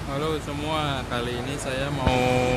Halo semua, kali ini saya mau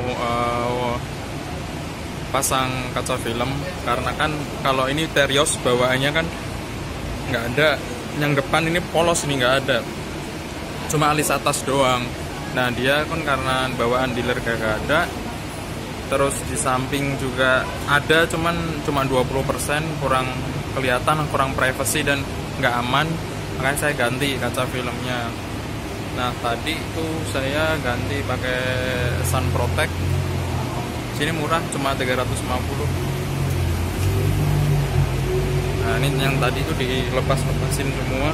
pasang kaca film karena kan kalau ini Terios bawaannya kan nggak ada, yang depan ini polos, ini nggak ada, cuma alis atas doang. Nah dia kan karena bawaan dealer gak ada, terus di samping juga ada cuma 20%, kurang kelihatan, kurang privacy dan nggak aman, makanya saya ganti kaca filmnya. Nah tadi itu saya ganti pakai Sun Protect. Sini murah, cuma 350. Nah ini yang tadi itu dilepas-lepasin semua.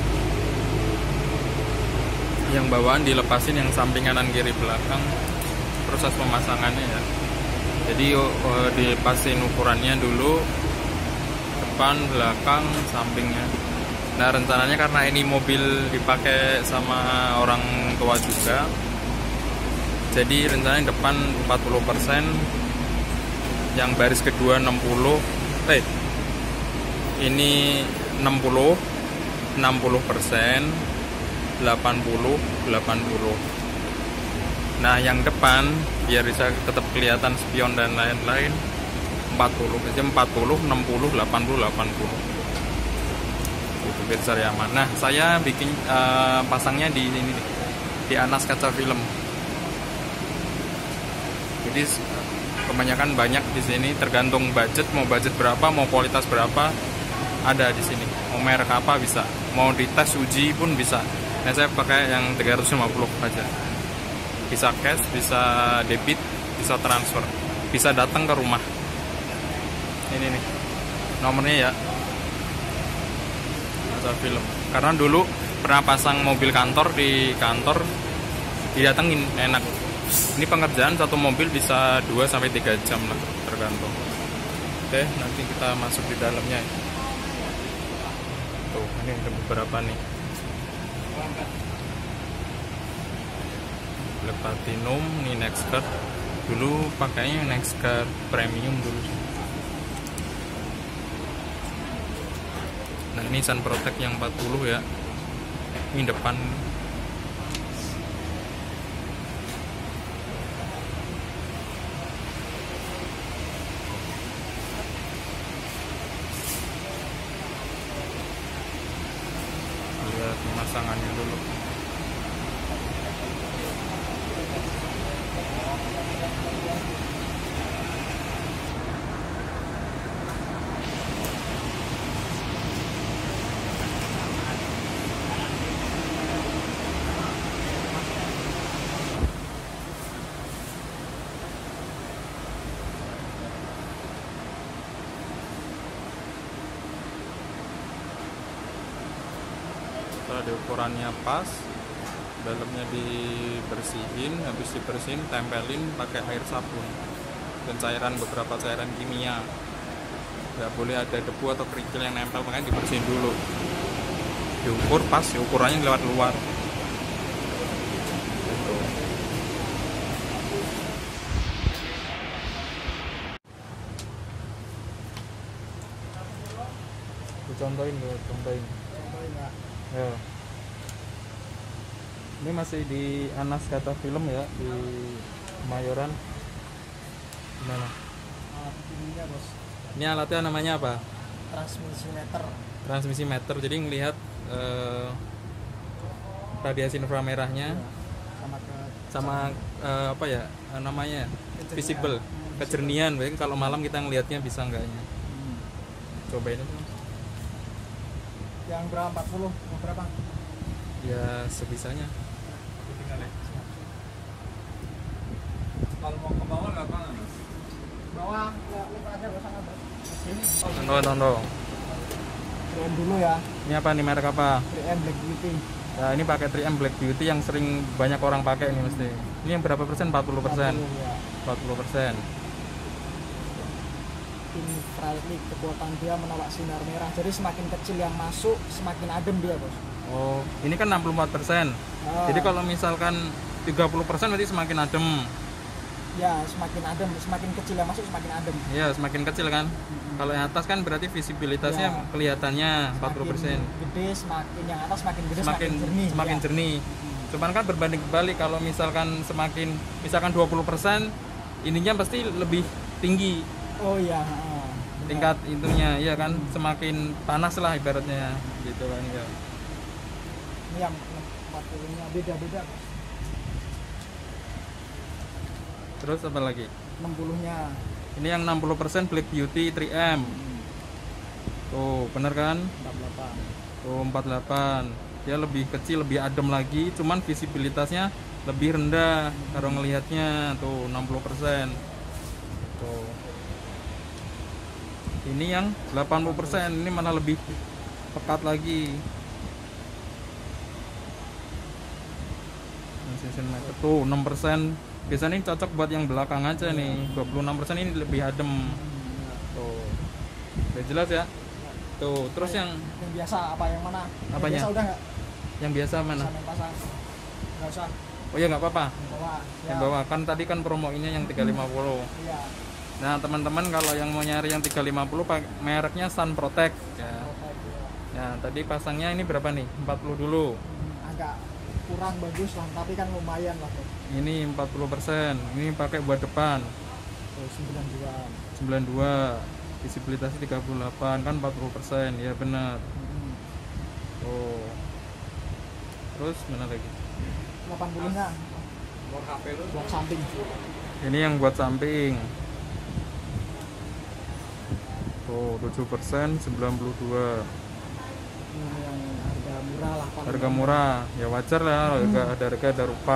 Yang bawaan dilepasin, yang samping kanan kiri belakang. Proses pemasangannya ya. Jadi dilepasin ukurannya dulu, depan, belakang, sampingnya. Nah rencananya karena ini mobil dipakai sama orang tua juga, jadi rencananya depan 40%, yang baris kedua 60, ini 60, 60%, 80, 80. Nah yang depan biar bisa tetap kelihatan spion dan lain-lain 40, jadi 40, 60, 80, 80. Itu biar cari aman. Nah saya bikin pasangnya di ini, di anas kaca film. Jadi kebanyakan banyak di sini, tergantung budget, mau budget berapa, mau kualitas berapa, ada di sini. Mau merek apa bisa, mau dites uji pun bisa. Nah saya pakai yang 350 aja. Bisa cash, bisa debit, bisa transfer, bisa datang ke rumah. Ini nih nomornya ya, kaca film. Karena dulu pernah pasang mobil kantor, di kantor didatengin, enak. Ini pengerjaan satu mobil bisa 2-3 jam lah, tergantung. Oke, nanti kita masuk di dalamnya. Tuh, ini ada beberapa nih. Black Platinum, ini Nextcard. Dulu pakainya Nextcard Premium dulu. Nah ini Sun Protect yang 40 ya. Ini depan. Lihat pemasangannya dulu. Setelah di ukurannya pas, dalamnya dibersihin, habis dibersihin tempelin pakai air sabun dan cairan, beberapa cairan kimia. Nggak boleh ada debu atau kerikil yang nempel, makanya dibersihin dulu. Diukur pas, ukurannya lewat luar. Gitu. Contohin. Ya. Ini masih di Anas Kaca Film ya, di Kemayoran. Gimana? Ininya bos, Ini alatnya namanya apa? transmisi meter. Transmisi meter. Jadi ngelihat radiasi inframerahnya sama apa ya namanya, visible, kejernihan. Baik kalau malam kita ngelihatnya bisa enggaknya. Cobain aja. Yang berapa, 40? Yang berapa? Ya sebisanya. Kalau mau ke bawah nggak apa? Bawah, ya lipat aja bos, sana bos. Sini. Tondo. 3M dulu ya, Ini apa nih, merek apa? 3M Black Beauty. Nah ini pakai 3M Black Beauty yang sering banyak orang pakai ini mesti. Ini yang berapa persen? 40%. 40 ya. 40%. Infrared, kekuatan dia menolak sinar merah. Jadi semakin kecil yang masuk, semakin adem dia bos. Oh, ini kan 64%. Jadi kalau misalkan 30% berarti semakin adem. Ya semakin adem, semakin kecil yang masuk semakin adem. Iya, semakin kecil kan. Kalau yang atas kan berarti visibilitasnya Ya. kelihatannya 40%. Gede, semakin yang atas semakin gede, Semakin semakin jernih. semakin ya. jernih. Cuman kan berbanding kebalik, kalau misalkan misalkan 20%, ininya pasti lebih tinggi. Oh iya, Tingkat itunya, iya kan, semakin panas lah ibaratnya, gitu kan ya. ini yang 40-nya beda-beda. Terus apa lagi? 60-nya Ini yang 60% Black Beauty 3M. Tuh, bener kan? 48. Tuh 48. Dia lebih kecil, lebih adem lagi, cuman visibilitasnya lebih rendah kalau ngelihatnya. Tuh 60%. Tuh. Ini yang 80%, ini mana lebih pekat lagi. Tuh 6%. Biasanya ini cocok buat yang belakang aja nih. 26% ini lebih adem. Tuh. Udah jelas ya? Tuh, terus yang biasa apa yang mana? Apanya? Yang biasa udah nggak? Yang biasa mana? Yang pasang. Nggak usah. Oh ya nggak apa-apa. Yang Ya. bawah kan tadi kan promoinnya yang 350. Iya. Nah teman-teman kalau yang mau nyari yang 350 mereknya Sun Protect ya. Nah tadi pasangnya ini berapa nih? 40 dulu. Agak kurang bagus lah, tapi kan lumayan lah tuh. Ini 40%. Ini pakai buat depan. Tuh 92. 92. Visibilitasnya 38 kan 40%. Ya benar. Oh. Terus mana lagi? 80-nya buat samping. Ini yang buat samping. Tuh 7% 92. Ini yang harga murah lah. paling Harga murah. Ya wajar lah, ada rupa.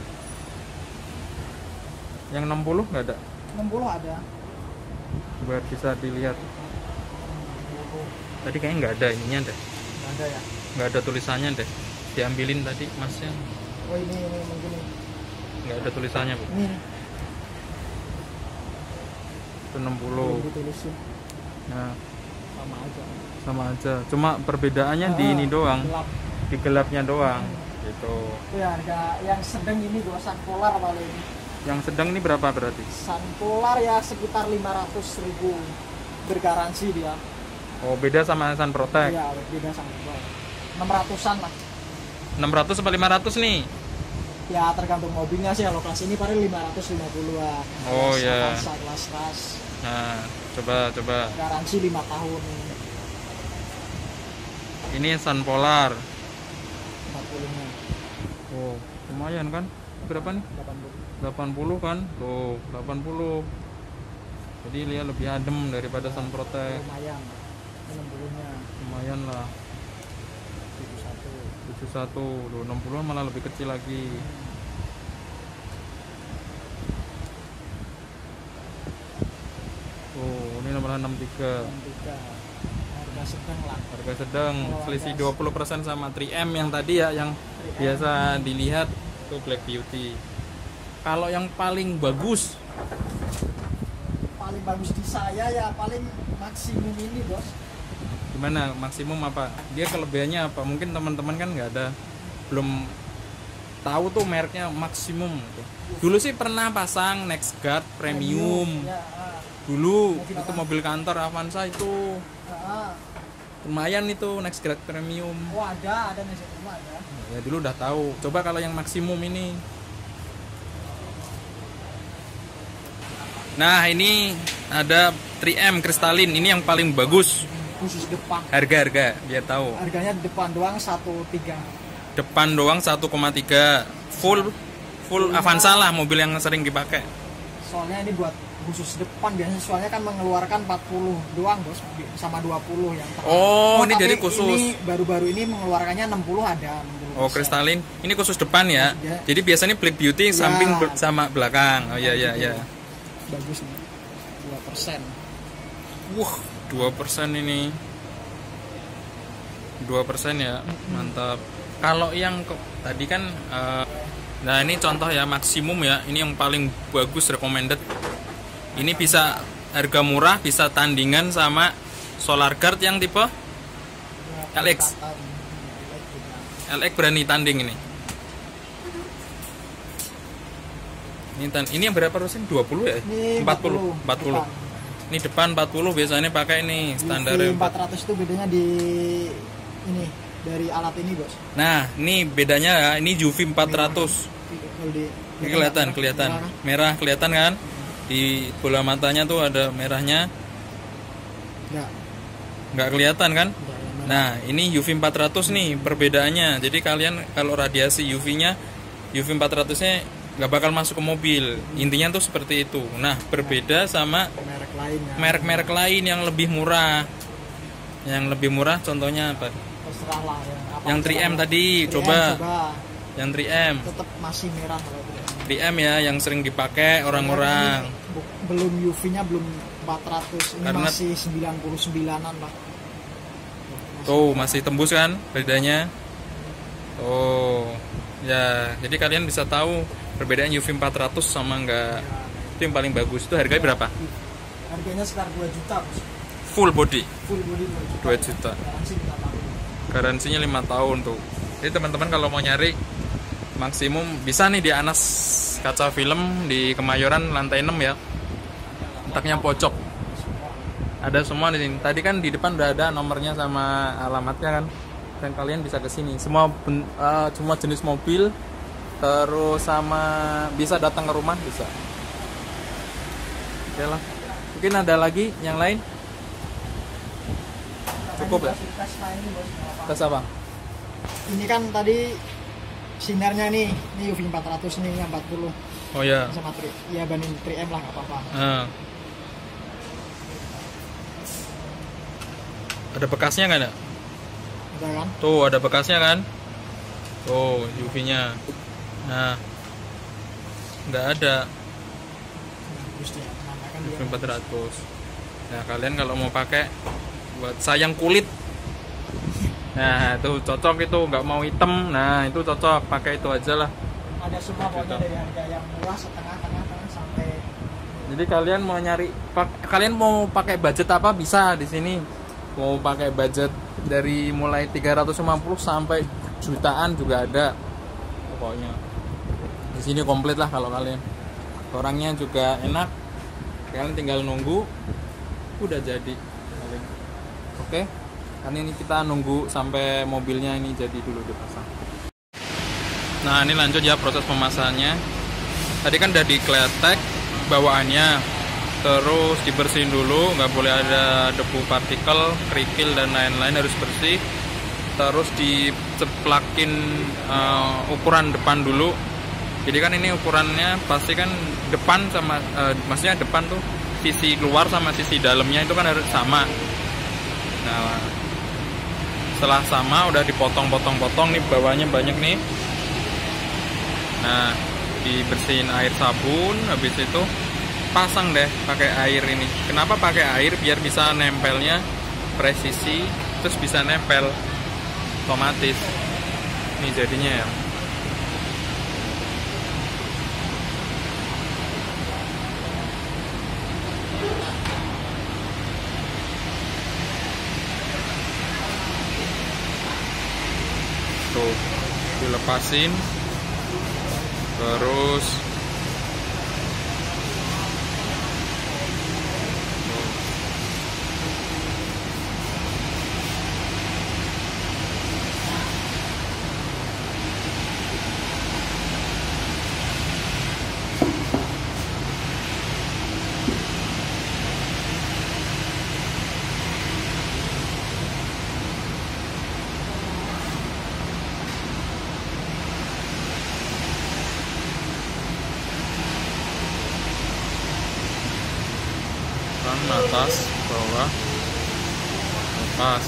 Yang 60 nggak ada? 60 ada. Buat bisa dilihat. Tadi kayaknya nggak ada ininya deh. Nggak ada ya? Nggak ada tulisannya deh. Diambilin tadi masnya. Oh ini mungkin ini. Nggak ada tulisannya bu. Ini Itu 60. ditulisin Nah sama aja. sama aja. Cuma perbedaannya di ini doang. Gelap. Di gelapnya doang. Gitu. Itu ya harga yang sedang ini gua Sun Polar paling. Yang sedang ini berapa berarti? Sun Polar ya sekitar 500.000 bergaransi dia. Oh beda sama Sun Protect. Iya beda sama gua. 600-an lah. 600 sampai 500 nih. Ya tergantung mobilnya sih, kalau kelas ini paling 550-an. Oh, ya. Kelas ras. Nah coba. Garansi 5 tahun. Ini Sun Polar. 40-nya. Oh lumayan kan? Berapa nih? 80 kan? Tuh 80. Jadi dia lebih adem daripada Sun Protect. Lumayan. 60-nya Lumayan lah. 71. Loh 60 malah lebih kecil lagi. Oh ini nomor 63. 63. Harga sedang lah. Harga sedang. Selisih 20% sama 3M yang tadi ya, yang biasa dilihat itu Black Beauty. Kalau yang paling bagus Di saya ya paling maksimum ini bos. gimana? Maksimum apa? Dia kelebihannya apa? Mungkin teman-teman kan nggak ada, belum tahu tuh mereknya maksimum. Dulu sih pernah pasang NextGuard Premium. Ya, Dulu itu mobil kantor Avanza itu ah. lumayan itu NextGuard Premium. Oh ada nih rumah ada. Ya dulu udah tahu. Coba kalau yang maksimum ini. Nah ini ada 3M kristalin, ini yang paling bagus. Khusus depan. Harga biar tahu. Harganya depan doang 1,3. Depan doang 1,3. Full Avanza lah, mobil yang sering dipakai. Soalnya ini buat khusus depan, biasanya soalnya kan mengeluarkan 40 doang bos, sama 20 yang terang. Oh ini jadi khusus. Ini baru-baru ini mengeluarkan 60 ada. 60%. Oh kristalin, ini khusus depan ya. Ya. Jadi biasanya Black Beauty Ya. samping sama belakang. Oh iya. Bagus nih. 2%. Wah 2% ini. 2% ya, mantap. Kalau yang tadi kan nah ini contoh ya, maksimum ya, ini yang paling bagus, recommended. Ini bisa harga murah, bisa tandingan sama Solar Guard yang tipe LX. LX berani tanding ini. Ini yang berapa persen? 20 ya? Ini 40. Depan. Ini depan 40 biasanya pakai ini standar. UV 400 itu bedanya di ini dari alat ini bos. Nah, ini bedanya ya, ini UV 400. Kalau Ini kelihatan. Merah kelihatan kan? Di bola matanya tuh ada merahnya. Enggak. Nggak kelihatan kan? Enggak, yang merah. Nah, ini UV 400 nih perbedaannya. Jadi kalian kalau radiasi UV-nya, UV 400-nya nggak bakal masuk ke mobil. Intinya tuh seperti itu. Nah, berbeda sama Merek lain ya. merek-merek lain yang lebih murah. Yang lebih murah contohnya apa? Terserah lah ya. Apa Yang 3M terserah. tadi, 3M coba. Yang 3M. Tetap masih merah kalau 3M. 3M ya, yang sering dipakai orang-orang. Belum UV-nya belum 400. Ini Karena- masih 99-an lah. Tuh, masih tembus kan bedanya? Oh, ya. Jadi kalian bisa tahu perbedaan UV 400 sama enggak. Itu yang paling bagus. Itu harganya berapa? Harganya sekitar 2 juta bos. Full body. Full body 2 juta. 2 juta. Garansi kita tahu. Garansinya 5 tahun tuh. Jadi teman-teman kalau mau nyari maksimum bisa nih di Anas Kaca Film di Kemayoran lantai 6 ya. Letaknya pojok. Ada semua di sini. Tadi kan di depan udah ada nomornya sama alamatnya kan. Dan kalian bisa ke sini. Semua jenis mobil, terus sama bisa datang ke rumah bisa. Oke lah. Mungkin ada lagi yang lain? Cukup ya? Tes lain nih, bos. Tes apa? Ini kan tadi sinarnya nih, ini UV 400 nih yang 40 Oh ya. sama 3, ya banding 3M lah nggak apa-apa. Nah. Ada bekasnya nggak ada? Ada kan? Tuh ada bekasnya kan? Tuh UV-nya. Nah, nggak ada Bagus deh, namanya kan UV dia. 400. Nah kalian kalau mau pakai buat sayang kulit, nah itu cocok itu nggak mau hitam. Nah itu cocok pakai itu aja lah. Ada semua pokoknya Gitu. dari harga yang murah, setengah, tengah sampai Jadi kalian mau nyari, kalian mau pakai budget apa bisa di sini. Mau pakai budget dari mulai 350 sampai jutaan juga ada. Pokoknya di sini komplit lah kalau kalian. Orangnya juga enak. Kalian tinggal nunggu, udah jadi. Oke. Kan ini kita nunggu sampai mobilnya ini jadi dulu dipasang. Nah ini lanjut ya proses pemasangannya. Tadi kan udah dikletek bawaannya, terus dibersihin dulu, nggak boleh ada debu partikel, kerikil dan lain-lain, harus bersih. Terus diceplakin ukuran depan dulu. Jadi kan ini ukurannya pasti kan depan sama maksudnya depan tuh sisi keluar sama sisi dalamnya itu kan harus sama. Nah setelah sama udah dipotong-potong-potong nih, bawahnya banyak nih. Nah dibersihin air sabun, habis itu pasang deh pakai air ini. Kenapa pakai air? Biar bisa nempelnya presisi, terus bisa nempel otomatis. Ini jadinya ya. Tuh dilepasin, terus atas, bawah, lepas.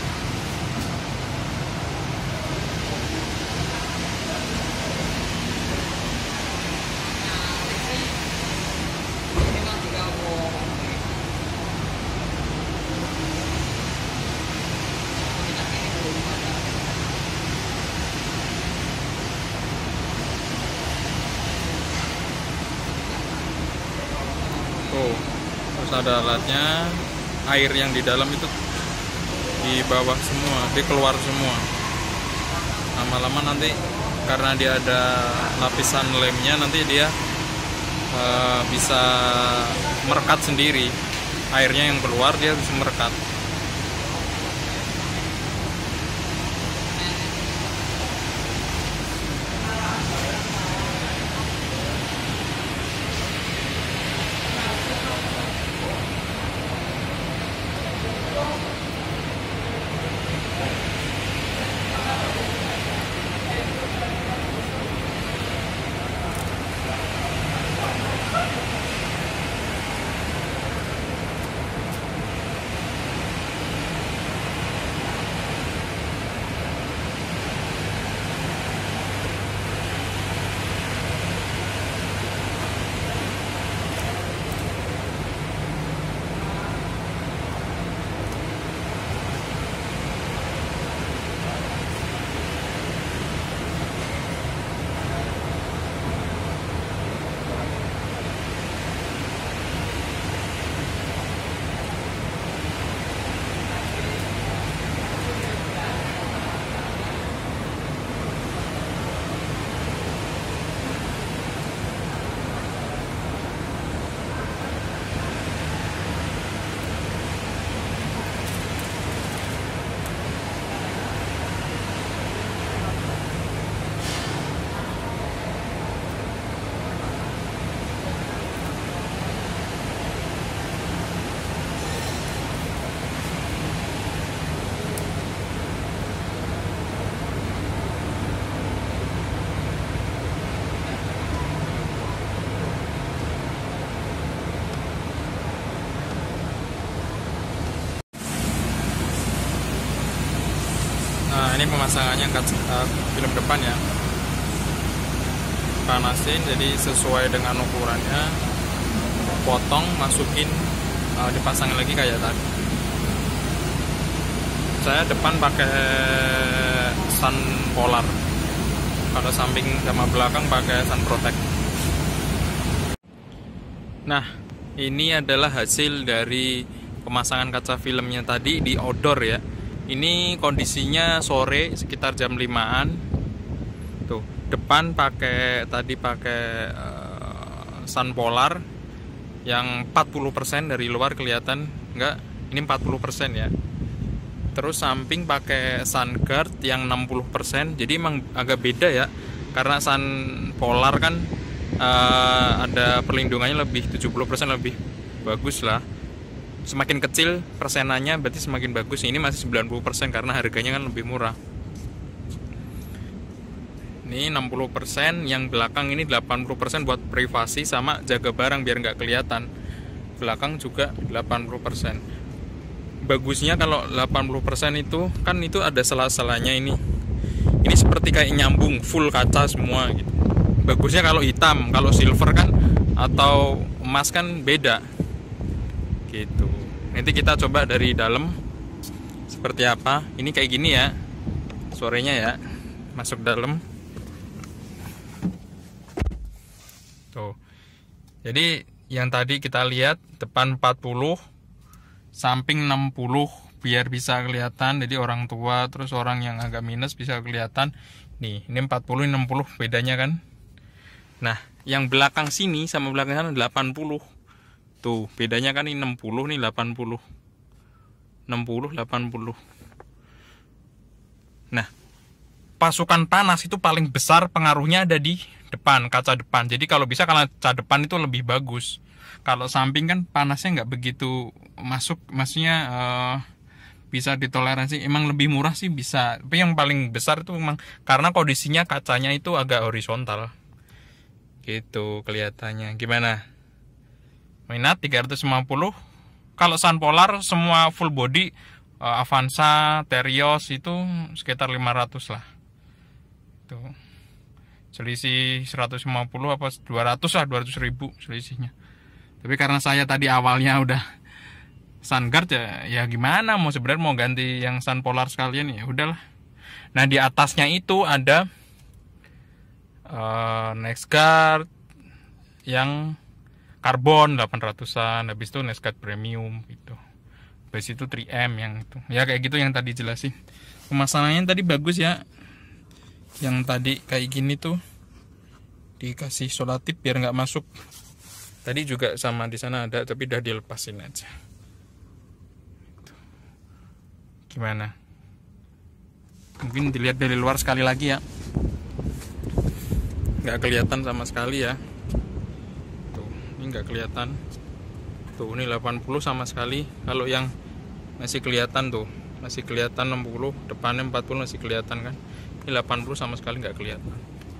Tuh. Terus ada alatnya, air yang di dalam itu di bawah semua, dia keluar semua. Lama-lama nanti karena dia ada lapisan lemnya, nanti dia bisa merekat sendiri. Airnya yang keluar dia bisa merekat. ini pemasangannya film depan ya, panasin jadi sesuai dengan ukurannya, potong, masukin, dipasangin lagi kayak tadi. Saya depan pakai sun polar, kalau samping sama belakang pakai sun protect. Nah, ini adalah hasil dari pemasangan kaca filmnya tadi di outdoor ya. Ini kondisinya sore sekitar jam 5-an. Tuh, depan pakai sun polar yang 40%, dari luar kelihatan enggak, ini 40% ya. Terus samping pakai sun guard yang 60%. Jadi emang agak beda ya, karena sun polar kan ada perlindungannya lebih 70% lebih bagus lah. Semakin kecil persenannya berarti semakin bagus. Ini masih 90% karena harganya kan lebih murah. Ini 60%, yang belakang ini 80% buat privasi sama jaga barang biar nggak kelihatan. Belakang juga 80%. Bagusnya kalau 80% itu kan itu ada sela-selanya ini. Ini seperti kayak nyambung full kaca semua gitu. Bagusnya kalau hitam, kalau silver kan atau emas kan beda. Gitu. Nanti kita coba dari dalam seperti apa. Ini kayak gini ya, sorenya ya, masuk dalam. Tuh. Jadi yang tadi kita lihat depan 40, samping 60 biar bisa kelihatan. Jadi orang tua terus orang yang agak minus bisa kelihatan. Nih, ini 40 ini 60 bedanya kan. Nah, yang belakang sini sama belakang sana 80. Tuh, bedanya kan ini 60 nih 80. 60 80. Nah, pasukan panas itu paling besar pengaruhnya ada di depan, kaca depan. Jadi kalau bisa kaca depan itu lebih bagus. Kalau samping kan panasnya nggak begitu masuk, maksudnya bisa ditoleransi. Emang lebih murah sih bisa. Tapi yang paling besar itu memang karena kondisinya kacanya itu agak horizontal. Gitu kelihatannya. Gimana? Minat 350. Kalau sun polar semua full body, Avanza, Terios itu sekitar 500 lah. Tuh. Selisih 150 apa 200 lah, 200 ribu selisihnya. Tapi karena saya tadi awalnya udah sun guard ya gimana, mau sebenarnya mau ganti yang sun polar sekalian ya udahlah. Nah, di atasnya itu ada next guard yang karbon 800-an, habis itu next guard premium gitu. Habis itu 3M yang itu. Ya kayak gitu yang tadi jelasin. Pemasangannya tadi bagus ya. Yang tadi kayak gini tuh dikasih solatip biar nggak masuk. Tadi juga sama di sana ada, tapi udah dilepasin aja. Gimana? Mungkin dilihat dari luar sekali lagi ya. Nggak kelihatan sama sekali ya. Tuh, ini nggak kelihatan. Tuh, ini 80 sama sekali. Kalau yang masih kelihatan tuh, masih kelihatan 60, depannya 40 masih kelihatan kan. Ini 80 sama sekali nggak kelihatan.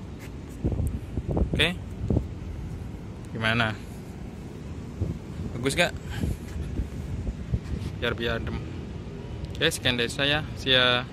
Oke. Gimana? Bagus gak? Biar adem. Oke, sekian dari saya. See ya.